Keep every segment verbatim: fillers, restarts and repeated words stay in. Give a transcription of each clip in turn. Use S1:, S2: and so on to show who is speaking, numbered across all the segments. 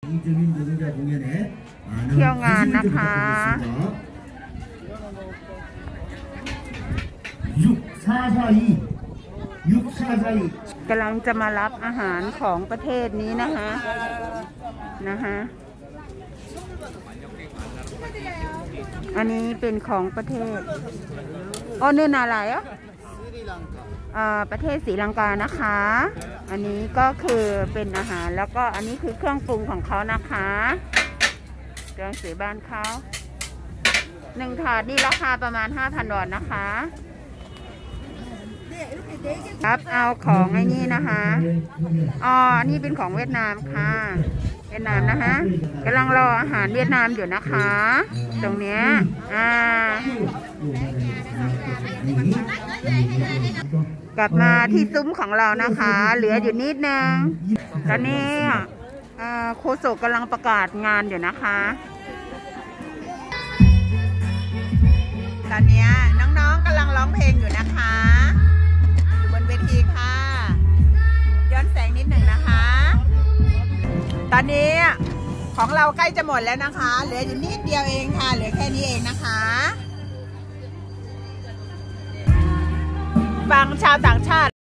S1: เที่ยวงานนะคะกำลังจะมารับอาหารของประเทศนี้นะคะนะคะอันนี้เป็นของประเทศอ๋อเนื้ออะไรอ่ะประเทศศรีลังกานะคะอันนี้ก็คือเป็นอาหารแล้วก็อันนี้คือเครื่องปรุงของเขานะคะเครื่องสีบ้านเขาหนึ่งถาดนี่ราคาประมาณ ห้าพัน ดอลลาร์นะคะครับเอาของไอ้นี่นะคะอ๋ออันนี้เป็นของเวียดนามค่ะเวียดนามนะคะกำลังรออาหารเวียดนามอยู่นะคะตรงเนี้ยอ่ากลับมาที่ซุ้มของเรานะคะเหลืออยู่นิดนึงตอนนี้โฆษกกำลังประกาศงานอยู่นะคะตอนนี้น้องๆกำลังร้องเพลงอยู่นะคะอยู่บนเวทีค่ะย้อนแสงนิดหนึ่งนะคะตอนนี้ของเราใกล้จะหมดแล้วนะคะเหลืออยู่นิดเดียวเองค่ะเหลือแค่นี้เองนะคะฟังชาวต่างชาติ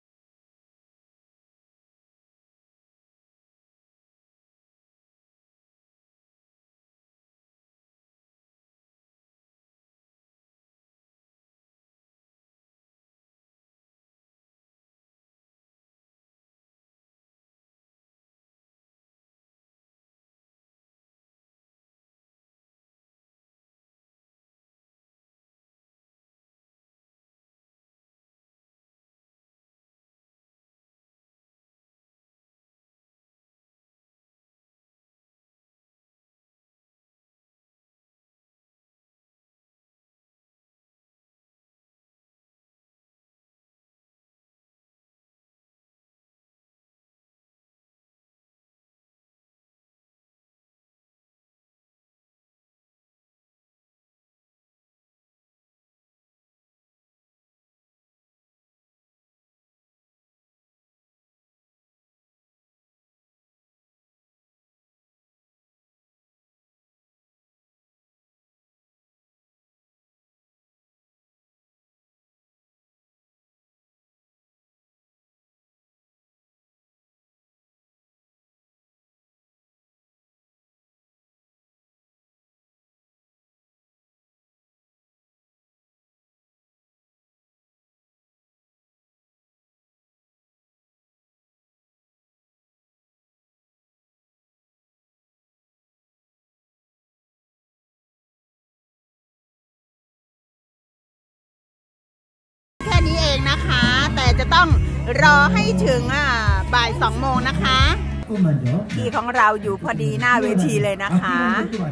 S1: นี้เองนะคะแต่จะต้องรอให้ถึงบ่ายสองโมงนะคะที่ของเราอยู่พอดีหน้าเวทีเลยนะคะ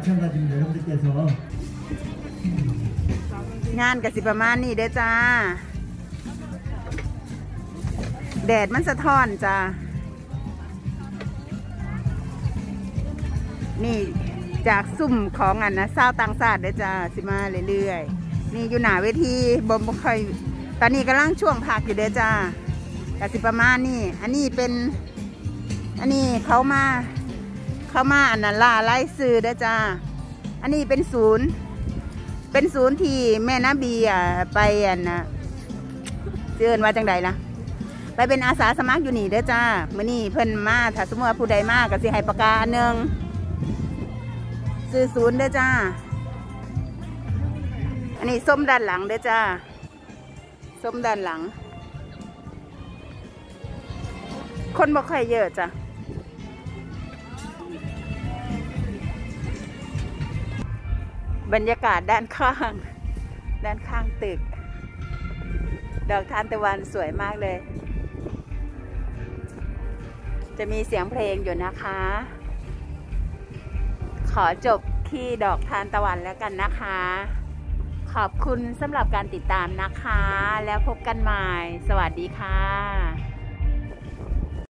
S1: งานกับสิประมาณนี้เด้อจ้าแดดมันสะท้อนจ้านี่จากซุ่มของอันนะเศร้าต่างชาติเด้อจ้าสิมาเรื่อยๆนี่อยู่หน้าเวทีบ่มค่อยตอนนี้กำลังช่วงพักอยู่เด้อจ้ากสิประมาณนี่อันนี้เป็นอันนี้เขามาเขามาอันนั้นล่าไล่ซื้อเด้อจ้าอันนี้เป็นศูนย์เป็นศูนย์ที่แม่น้าบีอ่ะไปอันนะเชิญว่าจังใดล่ะไปเป็นอาสาสมัครอยู่นี่เด้อจ้ามื้อนี้เพิ่นมาถ้าสมมติว่าผู้ใดมาก็สิให้ประกาศอันหนึ่งซื้อศูนย์เด้อจ้าอันนี้ส้มด้านหลังเด้อจ้าส้มด้านหลังคนบ่ค่อยเยอะจ้ะบรรยากาศด้านข้างด้านข้างตึกดอกทานตะวันสวยมากเลยจะมีเสียงเพลงอยู่นะคะขอจบที่ดอกทานตะวันแล้วกันนะคะขอบคุณสำหรับการติดตามนะคะแล้วพบกันใหม่สวัสดีค่ะ